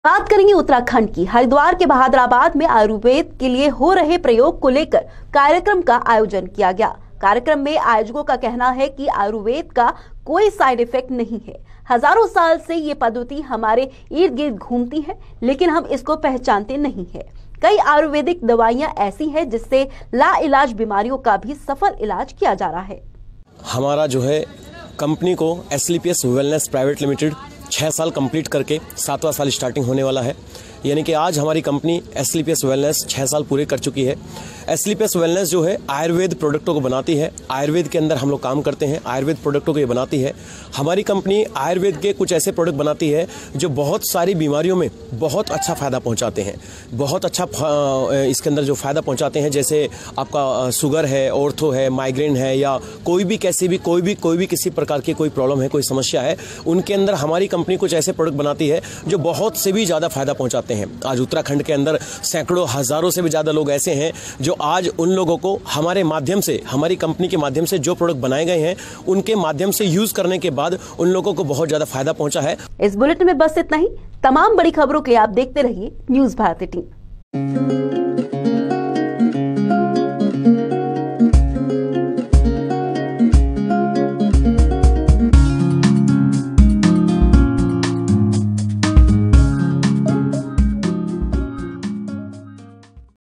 बात करेंगे उत्तराखंड की। हरिद्वार के बहादुराबाद में आयुर्वेद के लिए हो रहे प्रयोग को लेकर कार्यक्रम का आयोजन किया गया। कार्यक्रम में आयोजकों का कहना है कि आयुर्वेद का कोई साइड इफेक्ट नहीं है। हजारों साल से ये पद्धति हमारे इर्द गिर्द घूमती है, लेकिन हम इसको पहचानते नहीं है। कई आयुर्वेदिक दवाइयां ऐसी हैं जिससे लाइलाज बीमारियों का भी सफल इलाज किया जा रहा है। हमारा जो है कंपनी को एसलीपीएस वेलनेस प्राइवेट लिमिटेड 6 साल कंप्लीट करके 7वां साल स्टार्टिंग होने वाला है। यानी कि आज हमारी कंपनी एसलीपीएस वेलनेस 6 साल पूरे कर चुकी है। एसलीपीएस वेलनेस जो है आयुर्वेद प्रोडक्टों को बनाती है। आयुर्वेद के अंदर हम लोग काम करते हैं, आयुर्वेद प्रोडक्टों को ये बनाती है। हमारी कंपनी आयुर्वेद के कुछ ऐसे प्रोडक्ट बनाती है जो बहुत सारी बीमारियों में बहुत अच्छा फ़ायदा पहुंचाते हैं। बहुत अच्छा इसके अंदर जो फ़ायदा पहुंचाते हैं, जैसे आपका शुगर है, ऑर्थो है, माइग्रेन है, या कोई भी किसी प्रकार की कोई प्रॉब्लम है, कोई समस्या है, उनके अंदर हमारी कंपनी कुछ ऐसे प्रोडक्ट बनाती है जो बहुत से भी ज़्यादा फ़ायदा पहुंचाते हैं। आज उत्तराखंड के अंदर सैकड़ों हज़ारों से भी ज़्यादा लोग ऐसे हैं जो आज उन लोगों को हमारे माध्यम से, हमारी कंपनी के माध्यम से जो प्रोडक्ट बनाए गए हैं उनके माध्यम से यूज करने के बाद उन लोगों को बहुत ज्यादा फायदा पहुंचा है। इस बुलेटिन में बस इतना ही। तमाम बड़ी खबरों के आप देखते रहिए न्यूज़ भारती टीवी।